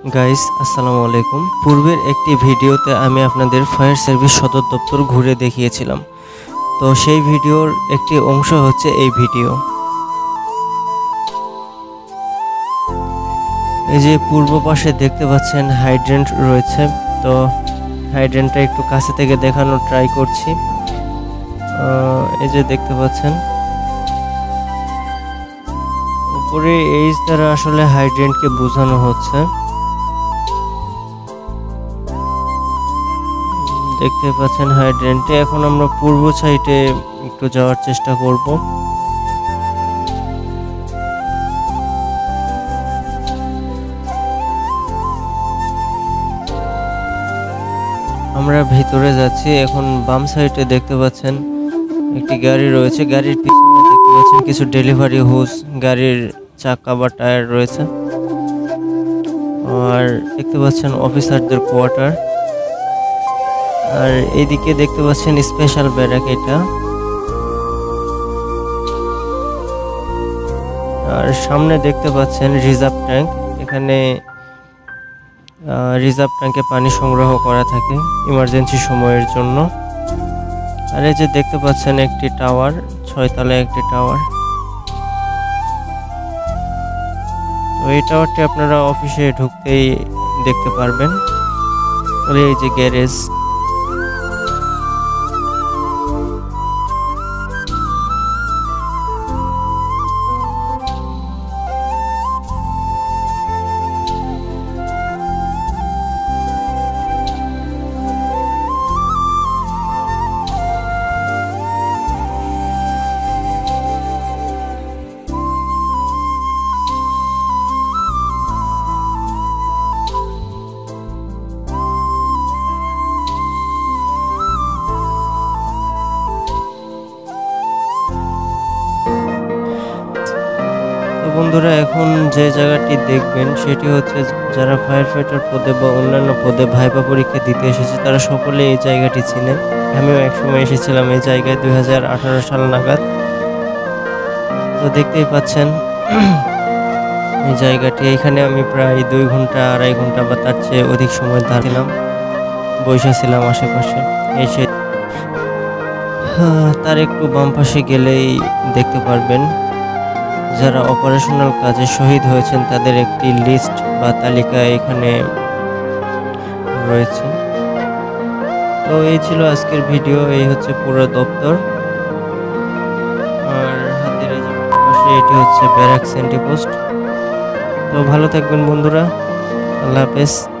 Guys আসসালামু আলাইকুম। পূর্বের একটি ভিডিওতে আমি আপনাদের ফায়ার সার্ভিস সদর দপ্তর ঘুরে দেখিয়েছিলাম। তো সেই ভিডিওর একটি অংশ হচ্ছে এই ভিডিও। এই যে পূর্ব পাশে দেখতে পাচ্ছেন হাইড্রেন্ট রয়েছে। তো হাইড্রেন্টটা একটু কাছে থেকে দেখানোর ট্রাই করছি। এই যে দেখতে পাচ্ছেন উপরে এইচ দ্বারা আসলে হাইড্রেন্টকে বোঝানো হচ্ছে। দেখতে পাচ্ছেন হাইড্রেন্টে। এখন আমরা পূর্ব সাইডে একটু যাওয়ার চেষ্টা করব। আমরা ভিতরে যাচ্ছি। এখন বাম সাইডে দেখতে পাচ্ছেন একটি গাড়ি রয়েছে। গাড়ির পিছনে দেখতে পাচ্ছেন কিছু ডেলিভারি হুজ, গাড়ির চাকা বা টায়ার রয়েছে। আর দেখতে পাচ্ছেন অফিসারদের কোয়ার্টার। আর এইদিকে দেখতে পাচ্ছেন স্পেশাল ব্যারাক এটা। আর সামনে দেখতে পাচ্ছেন রিজার্ভ ট্যাঙ্ক। এখানে রিজার্ভ ট্যাঙ্কে পানি সংগ্রহ করা থাকে ইমার্জেন্সি সময়ের জন্য। আর এই যে দেখতে পাচ্ছেন একটি টাওয়ার, 6 তলায় একটি টাওয়ার। তো এই টাওয়ারটি আপনারা অফিসে ঢুকতেই দেখতে পারবেন। আর এই যে গ্যারেজ। বন্ধুরা, এখন যে জায়গাটি দেখবেন সেটি হচ্ছে যারা ফায়ার ফাইটার পদে বা অন্যান্য পদে ভাইবা পরীক্ষা দিতে এসেছে তারা সকলে এই জায়গাটি চিনেন। আমিও একসময় এসেছিলাম এই জায়গায় 2018 সাল নাগাদ। তো দেখতেই পাচ্ছেন এই জায়গাটি। এখানে আমি প্রায় 2 ঘন্টা 2.5 ঘন্টা বা তার চেয়ে অধিক সময় দাঁড়িয়েছিলাম, বসেছিলাম আশেপাশে। এসে তার একটু বাম পাশে গেলেই দেখতে পারবেন যারা অপারেশনাল কাজে শহীদ হয়েছেন তাদের একটি লিস্ট বা তালিকা এখানে রয়েছে। তো এই ছিল আজকের ভিডিও। এই হচ্ছে পুরো দপ্তর। আর হাতের এই যে পাশে এটি হচ্ছে ব্যারাক সেন্টি পোস্ট। তো ভালো থাকবেন বন্ধুরা, আল্লাহ হাফেজ।